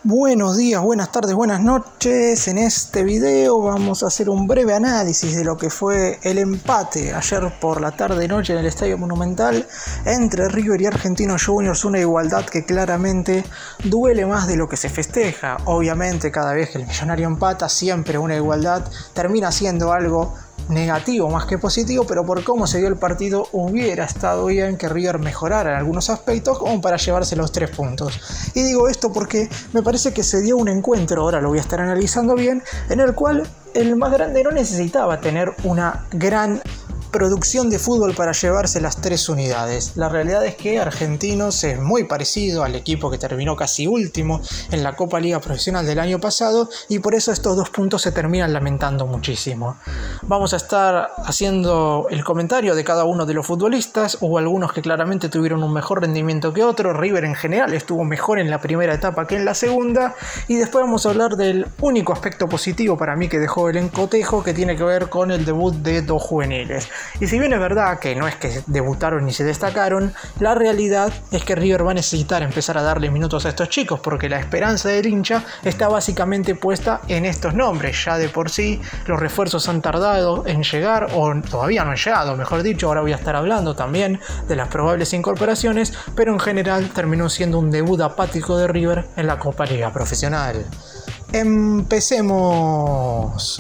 Buenos días, buenas tardes, buenas noches. En este video vamos a hacer un breve análisis de lo que fue el empate ayer por la tarde-noche en el Estadio Monumental entre River y Argentinos Juniors, una igualdad que claramente duele más de lo que se festeja. Obviamente cada vez que el millonario empata, siempre una igualdad termina siendo algo negativo más que positivo, pero por cómo se dio el partido hubiera estado bien que River mejorara en algunos aspectos como para llevarse los 3 puntos. Y digo esto porque me parece que se dio un encuentro, ahora lo voy a estar analizando bien, en el cual el más grande no necesitaba tener una gran producción de fútbol para llevarse las 3 unidades. La realidad es que Argentinos es muy parecido al equipo que terminó casi último en la Copa Liga Profesional del año pasado, y por eso estos 2 puntos se terminan lamentando muchísimo. Vamos a estar haciendo el comentario de cada uno de los futbolistas. Hubo algunos que claramente tuvieron un mejor rendimiento que otros. River en general estuvo mejor en la primera etapa que en la segunda, y después vamos a hablar del único aspecto positivo para mí que dejó el encotejo, que tiene que ver con el debut de 2 juveniles. Y si bien es verdad que no es que debutaron ni se destacaron, la realidad es que River va a necesitar empezar a darle minutos a estos chicos, porque la esperanza del hincha está básicamente puesta en estos nombres. Ya de por sí los refuerzos han tardado en llegar, o todavía no han llegado, mejor dicho. Ahora voy a estar hablando también de las probables incorporaciones, pero en general terminó siendo un debut apático de River en la Copa Liga Profesional. Empecemos.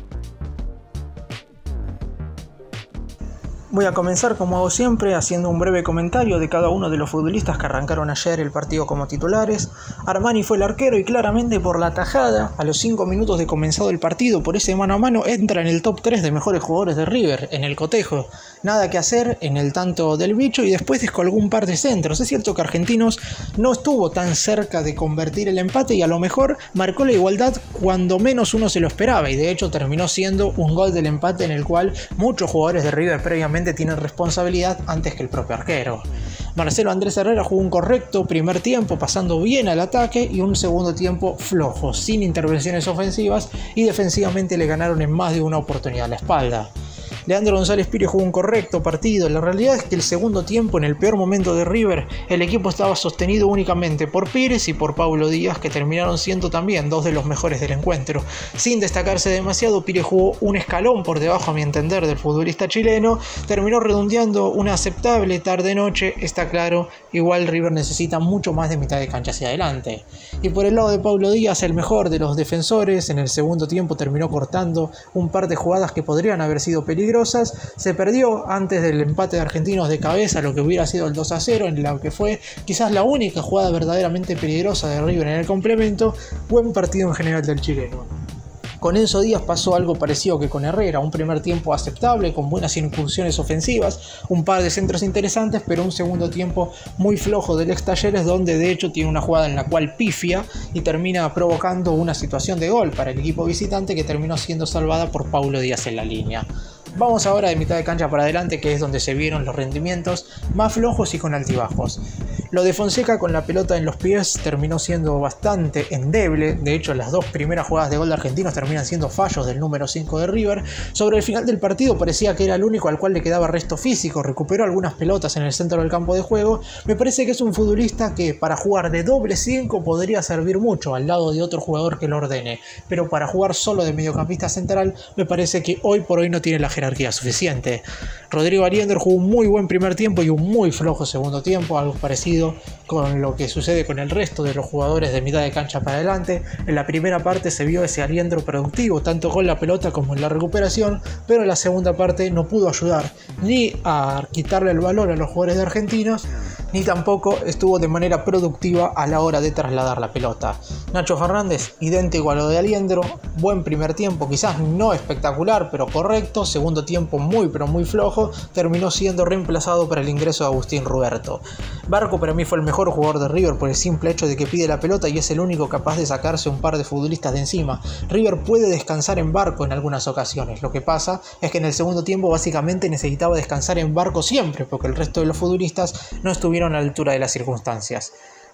Voy a comenzar, como hago siempre, haciendo un breve comentario de cada uno de los futbolistas que arrancaron ayer el partido como titulares. Armani fue el arquero y claramente por la tajada, a los 5 minutos de comenzado el partido, por ese mano a mano, entra en el top 3 de mejores jugadores de River, en el cotejo. Nada que hacer en el tanto del bicho, y después descolgó un par de centros. Es cierto que Argentinos no estuvo tan cerca de convertir el empate y a lo mejor marcó la igualdad cuando menos uno se lo esperaba, y de hecho terminó siendo un gol del empate en el cual muchos jugadores de River previamente tienen responsabilidad antes que el propio arquero. Marcelo Andrés Herrera jugó un correcto primer tiempo, pasando bien al ataque, y un segundo tiempo flojo, sin intervenciones ofensivas, y defensivamente le ganaron en más de una oportunidad la espalda. Leandro González Pires jugó un correcto partido. La realidad es que el segundo tiempo, en el peor momento de River, el equipo estaba sostenido únicamente por Pires y por Paulo Díaz, que terminaron siendo también 2 de los mejores del encuentro. Sin destacarse demasiado, Pires jugó un escalón por debajo, a mi entender, del futbolista chileno. Terminó redondeando una aceptable tarde-noche, está claro. Igual River necesita mucho más de mitad de cancha hacia adelante. Y por el lado de Paulo Díaz, el mejor de los defensores, en el segundo tiempo terminó cortando un par de jugadas que podrían haber sido peligrosas. Se perdió antes del empate de Argentinos de cabeza, lo que hubiera sido el 2-0, en lo que fue quizás la única jugada verdaderamente peligrosa de River en el complemento. Buen partido en general del chileno. Con Enzo Díaz pasó algo parecido que con Herrera, un primer tiempo aceptable, con buenas incursiones ofensivas, un par de centros interesantes, pero un segundo tiempo muy flojo del ex Talleres, donde de hecho tiene una jugada en la cual pifia y termina provocando una situación de gol para el equipo visitante, que terminó siendo salvada por Paulo Díaz en la línea. Vamos ahora de mitad de cancha para adelante, que es donde se vieron los rendimientos más flojos y con altibajos. Lo de Fonseca con la pelota en los pies terminó siendo bastante endeble. De hecho, las 2 primeras jugadas de gol de Argentinos terminan siendo fallos del número 5 de River. Sobre el final del partido parecía que era el único al cual le quedaba resto físico. Recuperó algunas pelotas en el centro del campo de juego. Me parece que es un futbolista que para jugar de doble 5 podría servir mucho al lado de otro jugador que lo ordene. Pero para jugar solo de mediocampista central, me parece que hoy por hoy no tiene la jerarquía suficiente. Rodrigo Aliendro jugó un muy buen primer tiempo y un muy flojo segundo tiempo, algo parecido con lo que sucede con el resto de los jugadores de mitad de cancha para adelante. En la primera parte se vio ese Aliendro productivo, tanto con la pelota como en la recuperación, pero en la segunda parte no pudo ayudar ni a quitarle el valor a los jugadores de Argentinos, ni tampoco estuvo de manera productiva a la hora de trasladar la pelota. Nacho Fernández, idéntico a lo de Aliendro, buen primer tiempo, quizás no espectacular, pero correcto. Segundo tiempo muy pero muy flojo, terminó siendo reemplazado para el ingreso de Agustín Ruberto. Barco para mí fue el mejor jugador de River por el simple hecho de que pide la pelota y es el único capaz de sacarse un par de futbolistas de encima. River puede descansar en Barco en algunas ocasiones, lo que pasa es que en el segundo tiempo básicamente necesitaba descansar en Barco siempre, porque el resto de los futbolistas no estuvieron a la altura de las circunstancias.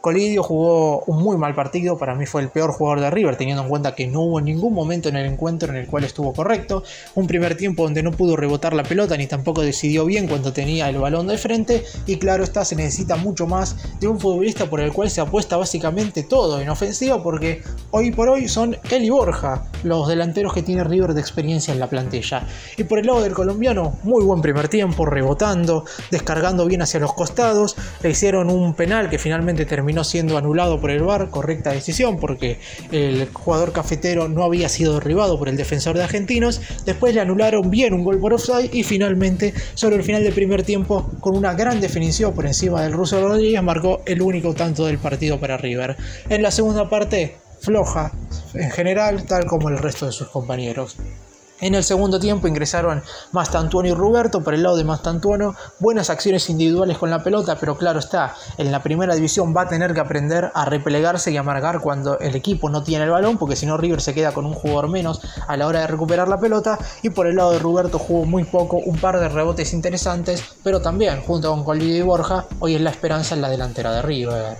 Colidio jugó un muy mal partido, para mí fue el peor jugador de River, teniendo en cuenta que no hubo ningún momento en el encuentro en el cual estuvo correcto. Un primer tiempo donde no pudo rebotar la pelota ni tampoco decidió bien cuando tenía el balón de frente, y claro está, se necesita mucho más de un futbolista por el cual se apuesta básicamente todo en ofensiva, porque hoy por hoy son él y Borja los delanteros que tiene River de experiencia en la plantilla. Y por el lado del colombiano, muy buen primer tiempo, rebotando, descargando bien hacia los costados. Le hicieron un penal que finalmente terminó siendo anulado por el VAR, correcta decisión porque el jugador cafetero no había sido derribado por el defensor de Argentinos. Después le anularon bien un gol por offside y finalmente, sobre el final del primer tiempo, con una gran definición por encima del ruso Rodríguez, marcó el único tanto del partido para River. En la segunda parte, floja en general, tal como el resto de sus compañeros. En el segundo tiempo ingresaron Mastantuono y Ruberto. Por el lado de Mastantuono, buenas acciones individuales con la pelota, pero claro está, en la primera división va a tener que aprender a replegarse y a marcar cuando el equipo no tiene el balón, porque si no River se queda con un jugador menos a la hora de recuperar la pelota. Y por el lado de Ruberto jugó muy poco, un par de rebotes interesantes, pero también junto con Colidio y Borja, hoy es la esperanza en la delantera de River.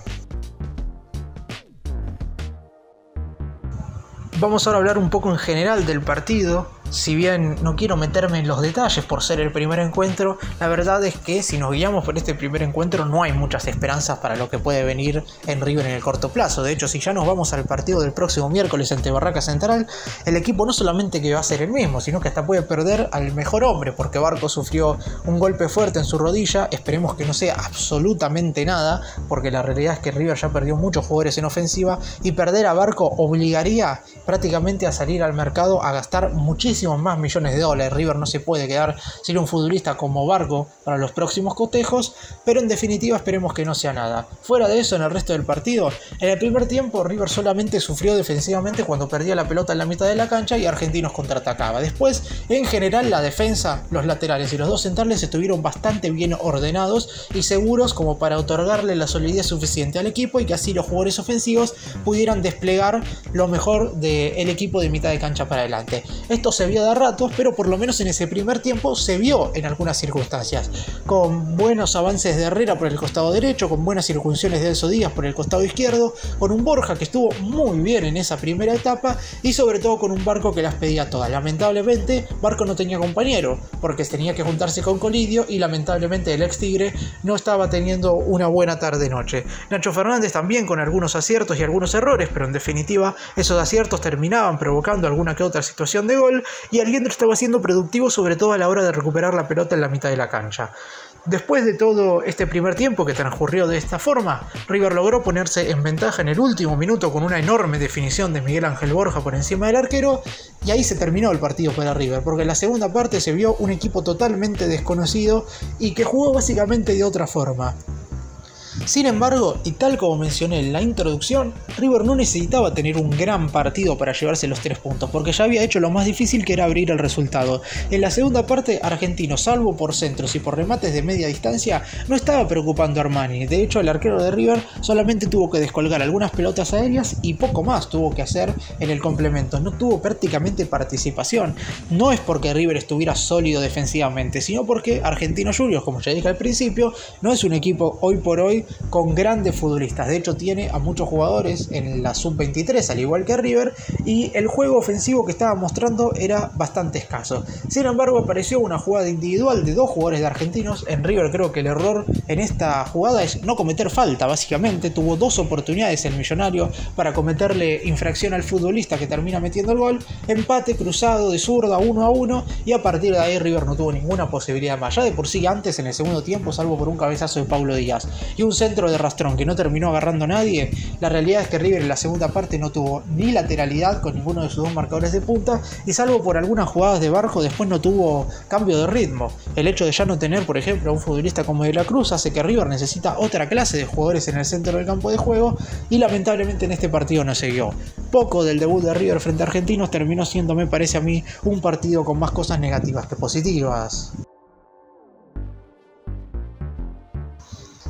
Vamos ahora a hablar un poco en general del partido. Si bien no quiero meterme en los detalles por ser el primer encuentro, la verdad es que si nos guiamos por este primer encuentro no hay muchas esperanzas para lo que puede venir en River en el corto plazo. De hecho, si ya nos vamos al partido del próximo miércoles ante Barraca Central, el equipo no solamente que va a ser el mismo, sino que hasta puede perder al mejor hombre, porque Barco sufrió un golpe fuerte en su rodilla. Esperemos que no sea absolutamente nada, porque la realidad es que River ya perdió muchos jugadores en ofensiva y perder a Barco obligaría prácticamente a salir al mercado a gastar muchísimos más millones de dólares. River no se puede quedar sin un futbolista como Barco para los próximos cotejos, pero en definitiva esperemos que no sea nada. Fuera de eso, en el resto del partido, en el primer tiempo River solamente sufrió defensivamente cuando perdía la pelota en la mitad de la cancha y Argentinos contraatacaba. Después, en general, la defensa, los laterales y los dos centrales estuvieron bastante bien ordenados y seguros como para otorgarle la solidez suficiente al equipo y que así los jugadores ofensivos pudieran desplegar lo mejor del equipo de mitad de cancha para adelante. Esto se vio de ratos, pero por lo menos en ese primer tiempo se vio en algunas circunstancias, con buenos avances de Herrera por el costado derecho, con buenas incursiones de Enzo Díaz por el costado izquierdo, con un Borja que estuvo muy bien en esa primera etapa y sobre todo con un Barco que las pedía todas. Lamentablemente Barco no tenía compañero porque tenía que juntarse con Colidio y lamentablemente el ex Tigre no estaba teniendo una buena tarde-noche. Nacho Fernández también con algunos aciertos y algunos errores, pero en definitiva esos aciertos terminaban provocando alguna que otra situación de gol y Alguien estaba siendo productivo sobre todo a la hora de recuperar la pelota en la mitad de la cancha. Después de todo este primer tiempo que transcurrió de esta forma, River logró ponerse en ventaja en el último minuto con una enorme definición de Miguel Ángel Borja por encima del arquero, y ahí se terminó el partido para River, porque en la segunda parte se vio un equipo totalmente desconocido y que jugó básicamente de otra forma. Sin embargo, y tal como mencioné en la introducción, River no necesitaba tener un gran partido para llevarse los 3 puntos, porque ya había hecho lo más difícil, que era abrir el resultado. En la segunda parte, Argentino, salvo por centros y por remates de media distancia, no estaba preocupando a Armani. De hecho, el arquero de River solamente tuvo que descolgar algunas pelotas aéreas y poco más tuvo que hacer en el complemento. No tuvo prácticamente participación. No es porque River estuviera sólido defensivamente, sino porque Argentino Juniors, como ya dije al principio, no es un equipo hoy por hoy con grandes futbolistas. De hecho, tiene a muchos jugadores en la sub-23, al igual que River, y el juego ofensivo que estaba mostrando era bastante escaso. Sin embargo, apareció una jugada individual de 2 jugadores de Argentinos. En River creo que el error en esta jugada es no cometer falta, básicamente. Tuvo 2 oportunidades el Millonario para cometerle infracción al futbolista que termina metiendo el gol. Empate cruzado de zurda 1-1, y a partir de ahí River no tuvo ninguna posibilidad más. Ya de por sí antes, en el segundo tiempo, salvo por un cabezazo de Paulo Díaz y un centro de Rastrón que no terminó agarrando a nadie, la realidad es que River en la segunda parte no tuvo ni lateralidad con ninguno de sus 2 marcadores de punta, y salvo por algunas jugadas de Barco, después no tuvo cambio de ritmo. El hecho de ya no tener, por ejemplo, a un futbolista como De la Cruz hace que River necesita otra clase de jugadores en el centro del campo de juego, y lamentablemente en este partido no se vio. Poco del debut de River frente a Argentinos terminó siendo, me parece a mí, un partido con más cosas negativas que positivas.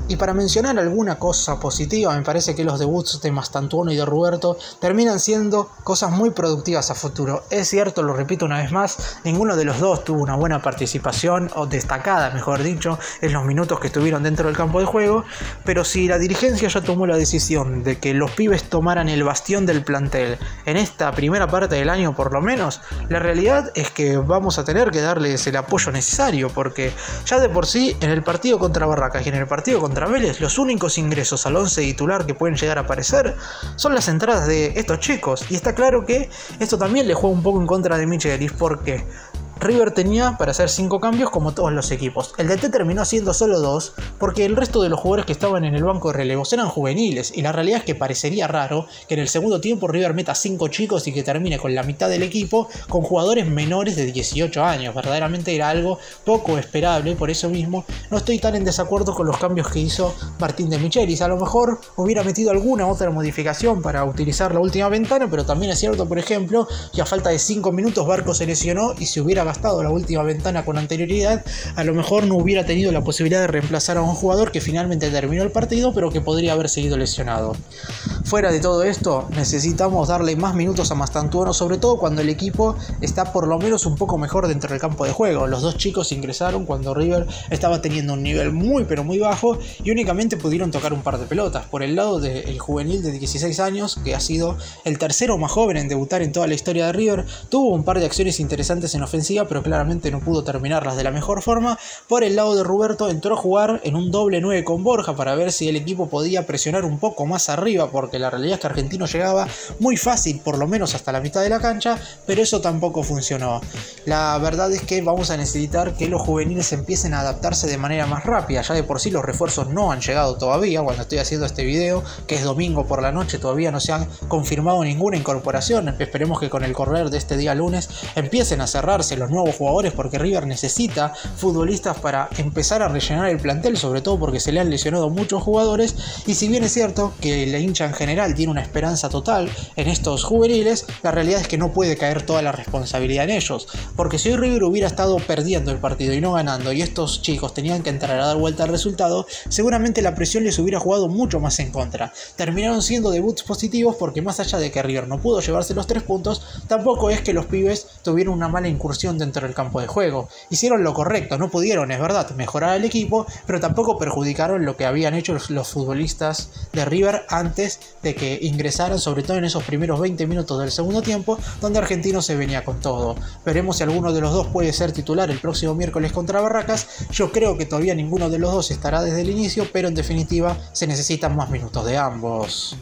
Y para mencionar alguna cosa positiva, me parece que los debuts de Mastantuono y de Ruberto terminan siendo cosas muy productivas a futuro. Es cierto, lo repito una vez más, ninguno de los dos tuvo una buena participación, o destacada, mejor dicho, en los minutos que estuvieron dentro del campo de juego, pero si la dirigencia ya tomó la decisión de que los pibes tomaran el bastión del plantel en esta primera parte del año por lo menos, la realidad es que vamos a tener que darles el apoyo necesario, porque ya de por sí en el partido contra Barracas y en el partido contra Vélez, los únicos ingresos al 11 titular que pueden llegar a aparecer son las entradas de estos chicos, y está claro que esto también le juega un poco en contra de Michelis, porque River tenía para hacer 5 cambios como todos los equipos. El DT terminó haciendo solo 2 porque el resto de los jugadores que estaban en el banco de relevos eran juveniles, y la realidad es que parecería raro que en el segundo tiempo River meta 5 chicos y que termine con la mitad del equipo con jugadores menores de 18 años. Verdaderamente era algo poco esperable, por eso mismo no estoy tan en desacuerdo con los cambios que hizo Martín de Michelis. A lo mejor hubiera metido alguna otra modificación para utilizar la última ventana, pero también es cierto, por ejemplo, que a falta de 5 minutos Barco se lesionó, y si hubiera gastado la última ventana con anterioridad, a lo mejor no hubiera tenido la posibilidad de reemplazar a un jugador que finalmente terminó el partido, pero que podría haber seguido lesionado. Fuera de todo esto, necesitamos darle más minutos a Mastantuono, sobre todo cuando el equipo está por lo menos un poco mejor dentro del campo de juego. Los dos chicos ingresaron cuando River estaba teniendo un nivel muy pero muy bajo y únicamente pudieron tocar un par de pelotas. Por el lado del juvenil de 16 años, que ha sido el tercero más joven en debutar en toda la historia de River, tuvo un par de acciones interesantes en ofensiva, pero claramente no pudo terminarlas de la mejor forma. Por el lado de Ruberto, entró a jugar en un doble 9 con Borja para ver si el equipo podía presionar un poco más arriba, porque la realidad es que Argentino llegaba muy fácil, por lo menos hasta la mitad de la cancha, pero eso tampoco funcionó. La verdad es que vamos a necesitar que los juveniles empiecen a adaptarse de manera más rápida. Ya de por sí los refuerzos no han llegado todavía. Cuando estoy haciendo este video, que es domingo por la noche, todavía no se han confirmado ninguna incorporación. Esperemos que con el correr de este día lunes empiecen a cerrarse los nuevos jugadores, porque River necesita futbolistas para empezar a rellenar el plantel, sobre todo porque se le han lesionado muchos jugadores. Y si bien es cierto que la hincha en general tiene una esperanza total en estos juveniles, la realidad es que no puede caer toda la responsabilidad en ellos, porque si hoy River hubiera estado perdiendo el partido y no ganando, y estos chicos tenían que entrar a dar vuelta al resultado, seguramente la presión les hubiera jugado mucho más en contra. Terminaron siendo debuts positivos, porque más allá de que River no pudo llevarse los 3 puntos, tampoco es que los pibes tuvieron una mala incursión dentro del campo de juego. Hicieron lo correcto, no pudieron, es verdad, mejorar al equipo, pero tampoco perjudicaron lo que habían hecho los futbolistas de River antes de que ingresaran, sobre todo en esos primeros 20 minutos del segundo tiempo, donde Argentino se venía con todo. Veremos si alguno de los dos puede ser titular el próximo miércoles contra Barracas. Yo creo que todavía ninguno de los dos estará desde el inicio, pero en definitiva se necesitan más minutos de ambos.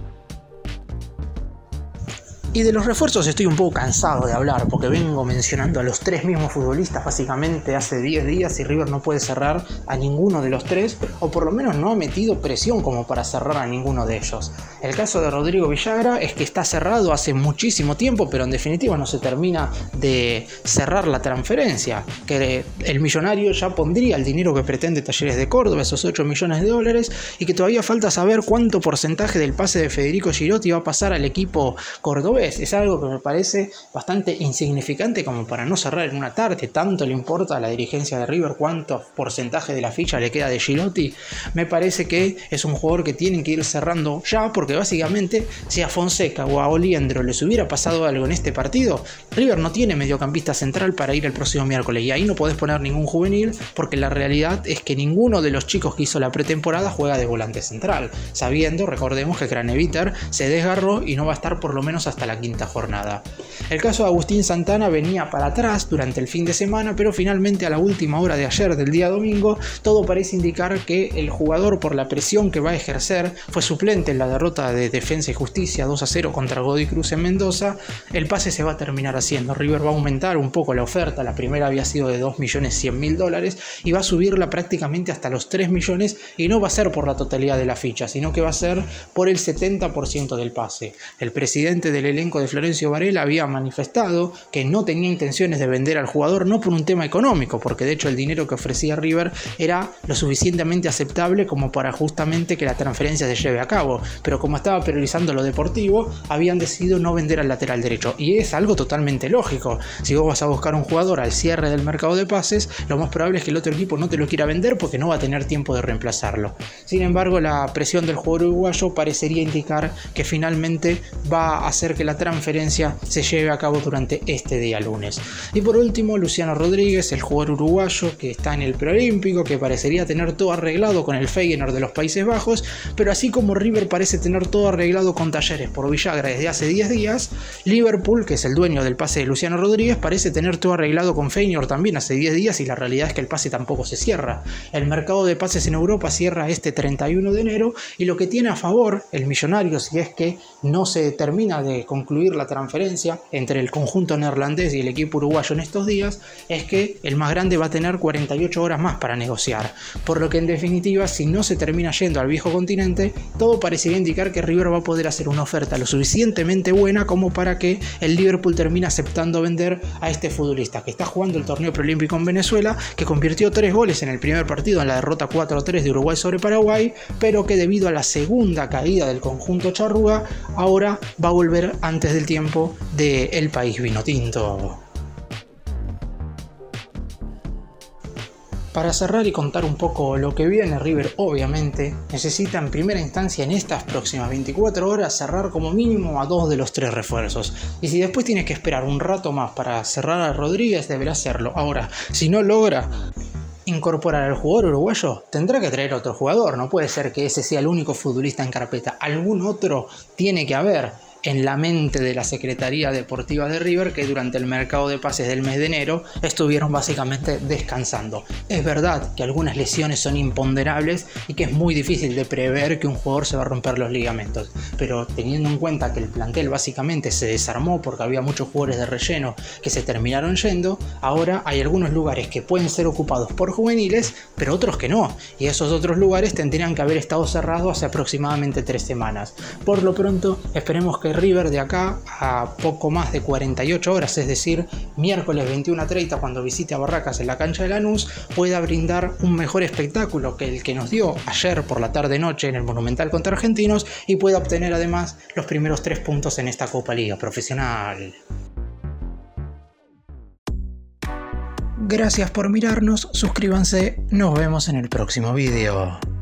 Y de los refuerzos estoy un poco cansado de hablar, porque vengo mencionando a los 3 mismos futbolistas básicamente hace 10 días y River no puede cerrar a ninguno de los 3, o por lo menos no ha metido presión como para cerrar a ninguno de ellos. El caso de Rodrigo Villagra es que está cerrado hace muchísimo tiempo, pero en definitiva no se termina de cerrar la transferencia, que el millonario ya pondría el dinero que pretende Talleres de Córdoba, esos 8 millones de dólares, y que todavía falta saber cuánto porcentaje del pase de Federico Girotti va a pasar al equipo cordobés. Es algo que me parece bastante insignificante como para no cerrar en una tarde. Tanto le importa a la dirigencia de River cuánto porcentaje de la ficha le queda de Girotti. Me parece que es un jugador que tienen que ir cerrando ya, porque básicamente si a Fonseca o a Oliendro les hubiera pasado algo en este partido, River no tiene mediocampista central para ir el próximo miércoles, y ahí no podés poner ningún juvenil, porque la realidad es que ninguno de los chicos que hizo la pretemporada juega de volante central, sabiendo, recordemos, que Craneviter se desgarró y no va a estar por lo menos hasta la quinta jornada. El caso de Agustín Santana venía para atrás durante el fin de semana, pero finalmente a la última hora de ayer, del día domingo, todo parece indicar que el jugador, por la presión que va a ejercer, fue suplente en la derrota de Defensa y Justicia 2-0 contra Godoy Cruz en Mendoza. El pase se va a terminar haciendo. River va a aumentar un poco la oferta. La primera había sido de $2.100.000 y va a subirla prácticamente hasta los 3 millones, y no va a ser por la totalidad de la ficha, sino que va a ser por el 70% del pase. El presidente del elenco de Florencio Varela había manifestado que no tenía intenciones de vender al jugador, no por un tema económico, porque de hecho el dinero que ofrecía River era lo suficientemente aceptable como para justamente que la transferencia se lleve a cabo, pero como estaba priorizando lo deportivo, habían decidido no vender al lateral derecho, y es algo totalmente lógico. Si vos vas a buscar un jugador al cierre del mercado de pases, lo más probable es que el otro equipo no te lo quiera vender porque no va a tener tiempo de reemplazarlo. Sin embargo, la presión del jugador uruguayo parecería indicar que finalmente va a hacer que la transferencia se lleve a cabo durante este día lunes. Y por último, Luciano Rodríguez, el jugador uruguayo que está en el preolímpico, que parecería tener todo arreglado con el Feyenoord de los Países Bajos, pero así como River parece tener todo arreglado con Talleres por Villagra desde hace 10 días, Liverpool, que es el dueño del pase de Luciano Rodríguez, parece tener todo arreglado con Feyenoord también hace 10 días, y la realidad es que el pase tampoco se cierra. El mercado de pases en Europa cierra este 31 de enero, y lo que tiene a favor el millonario, si es que no se termina de concluir la transferencia entre el conjunto neerlandés y el equipo uruguayo en estos días, es que el más grande va a tener 48 horas más para negociar, por lo que en definitiva, si no se termina yendo al viejo continente, todo parecería indicar que River va a poder hacer una oferta lo suficientemente buena como para que el Liverpool termine aceptando vender a este futbolista que está jugando el torneo preolímpico en Venezuela, que convirtió 3 goles en el primer partido en la derrota 4-3 de Uruguay sobre Paraguay, pero que debido a la segunda caída del conjunto charrúa, ahora va a volver antes del tiempo del país vinotinto. Para cerrar y contar un poco lo que viene, River obviamente necesita en primera instancia en estas próximas 24 horas cerrar como mínimo a 2 de los 3 refuerzos. Y si después tienes que esperar un rato más para cerrar a Rodríguez, deberá hacerlo. Ahora, si no logra incorporar al jugador uruguayo, tendrá que traer otro jugador. No puede ser que ese sea el único futbolista en carpeta. Algún otro tiene que haber en la mente de la Secretaría Deportiva de River, que durante el mercado de pases del mes de enero estuvieron básicamente descansando. Es verdad que algunas lesiones son imponderables y que es muy difícil de prever que un jugador se va a romper los ligamentos, pero teniendo en cuenta que el plantel básicamente se desarmó porque había muchos jugadores de relleno que se terminaron yendo, ahora hay algunos lugares que pueden ser ocupados por juveniles, pero otros que no, y esos otros lugares tendrían que haber estado cerrados hace aproximadamente 3 semanas. Por lo pronto, esperemos que River de acá a poco más de 48 horas, es decir, miércoles 21:30, cuando visite a Barracas en la cancha de Lanús, pueda brindar un mejor espectáculo que el que nos dio ayer por la tarde-noche en el Monumental contra Argentinos, y pueda obtener además los primeros 3 puntos en esta Copa Liga Profesional. Gracias por mirarnos, suscríbanse, nos vemos en el próximo video.